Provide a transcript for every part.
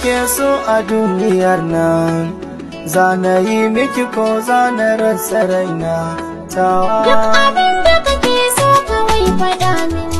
nake so a duniyar nan, zana yi miki ko zana rasa raina tawa. Duk abin da kake so kawai faɗa min,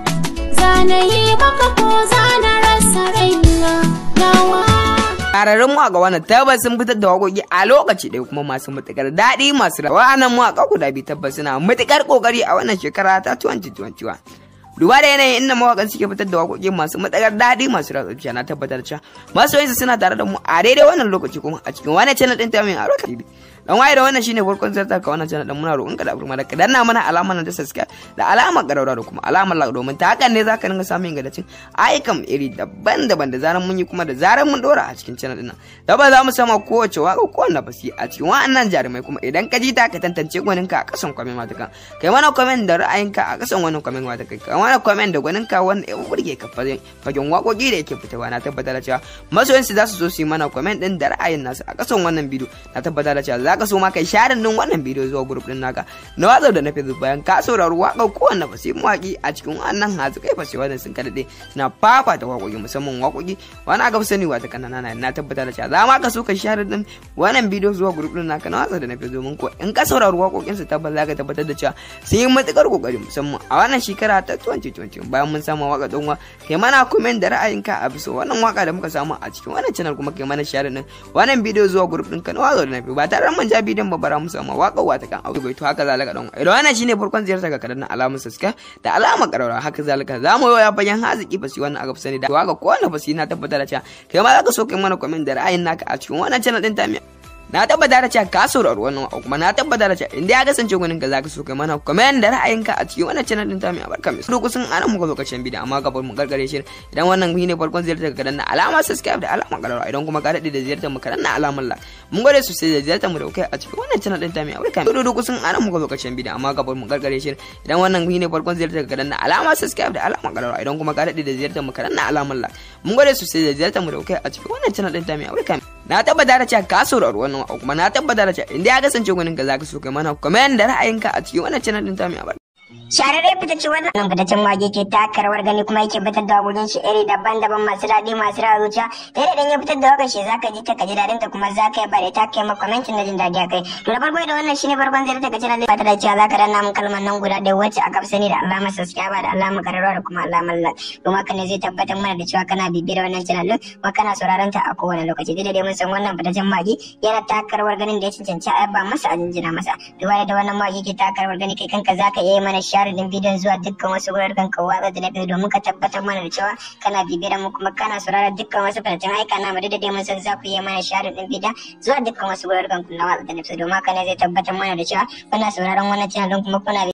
zana yi maka ko zana rasa raina nawa. Ƙararrun mawaƙa wannan tabbas sun fitar da waƙoƙi a lokaci ɗaya kuma masu matuƙar daɗi masu rawa. Wannan mawaƙa guda biyu tabbas suna matuƙar ƙoƙari a wannan shekara ta 2021. Duba da yanayin inda mawaƙan suke fitar da waƙoƙi masu matuƙar daɗi masu rawa, na tabbatar cewa masoyansu suna tare da mu a daidai wannan lokaci kuma a cikin wannan channel ɗin ta mai aro TV. Dan waye da wannan shine farkon zartar ka wannan channel din, muna roƙon ka da burma da danna mana alamar nan ta subscribe da alamar ƙararrawa da kuma alamar like, domin ta hakan ne zaka dinga samun ingantaccen ayyukan iri daban-daban da zaran mun yi kuma da zaran mun dora a cikin channel din nan. Da ba za mu sama kowace waka ko wannan basi a cikin wa'annan jarumai, kuma idan ka ji ta ka tantance gwanin ka a kasan comment mata kan. Kai mana comment da ra'ayinka a kasan wannan comment mata kai. Kai mana comment da gwanin ka wanda ya burge ka fagen waƙoƙi da yake fitowa. Na tabbatar da cewa masoyan su za su zo su yi mana comment din da ra'ayin nasu a kasan wannan bidiyo. Na tabbatar da cewa ka so ma kai share din wannan bidiyo zuwa group din naka na WhatsApp da na Facebook bayan ka saurari waƙar kowanne fasi mawaki a cikin wannan hazikai fasi wannan sun kadade suna fafata waƙoƙi, musamman waƙoƙi wani aka fi sani wata kanana na tabbatar da cewa za ma ka so ka share din wannan bidiyo zuwa group din naka na WhatsApp da na Facebook, domin ko in ka saurari waƙoƙin su tabbas za ka tabbatar da cewa sun yi matukar kokari musamman a wannan shekara ta 2020. Bayan mun samu waƙa don wa kai mana comment da ra'ayinka a bisa wannan waƙa da muka samu a cikin wannan channel, kuma kai mana share din wannan bidiyo zuwa group din ka na WhatsApp da na Facebook ba tare da mun ja bidiyon babara musu amma waƙar wata kan aure bai to haka zalika don idan wannan shine farkon ziyartar ka kadan alamun subscribe da alamar ƙararrawa. Haka zalika zamu yi ya bayan haziki fasi wannan aka fi sani da waƙa ko wannan fasi na tabbatar da cewa kai ma zaka so kai mana comment da ra'ayin naka a cikin wannan channel din ta na tabbata da cewa ka saurari wannan waƙa, kuma na tabbata da cewa inda ya kasance gwanin ka zaka so kai mana comment da ra'ayinka a cikin wannan channel din ta mai barka mai duk sun ana muka lokacin bidiyo, amma gaban mu gargare shi idan wannan ne farkon ziyartar ka danna alamar subscribe da alamar ƙararrawa, idan kuma ka dade da ziyartar mu ka danna alamar like. Mun gode sosai da ziyartar mu da kai a cikin wannan channel din ta mai barka mai duk sun ana muka lokacin bidiyo, amma gaban mu gargare shi idan wannan ne farkon ziyartar ka danna alamar subscribe da alamar ƙararrawa, idan kuma ka dade da ziyartar mu ka danna alamar like. Mun gode sosai da ziyartar mu da kai a cikin wannan channel din ta mai barka na tabbata da cewa ka saurari wannan waƙa, kuma na tabbata da cewa inda ya kasance gwanin ka zaka so kai mana comment da ra'ayinka a cikin wannan channel din ta mai albarka. Shararre fitacce wannan fitaccen wage ke taka rawar gani kuma yake fitar da waƙoƙin shi iri daban-daban masu daɗi masu rawa zuciya. Da idan ya fitar da waƙar shi zaka ji ta kaji daɗin ta kuma zaka yi bare ta kai maka commenting na jin daɗi akai. To da farko da wannan shine farkon zai daga channel ba ta da cewa zaka danna mun kalmar nan guda ɗaya wacce aka fi sani da alamar subscribe da alamar ƙararrawa da kuma alamar like. Kuma haka ne zai tabbatar mana da cewa kana bibiyar wannan channel din kuma kana sauraron ta a kowane lokaci. Da dai mun san wannan fitaccen wage yana taka rawar ganin da ya cancanci a yaba masa a jinjina masa. Duba da wannan wage ke taka rawar gani kai kanka zaka iya mana share din bidiyon zuwa dukkan wasu wuraren ka watsa da na biyu domin ka tabbatar mana da cewa kana bibiyar mu kuma kana sauraron dukkan wasu fitattun aika na mu da dai mun san za ku yi mana share din bidiyon zuwa dukkan wasu wuraren ku na watsa da na biyu, domin haka ne zai tabbatar mana da cewa kuna sauraron wannan channel din kuma kuna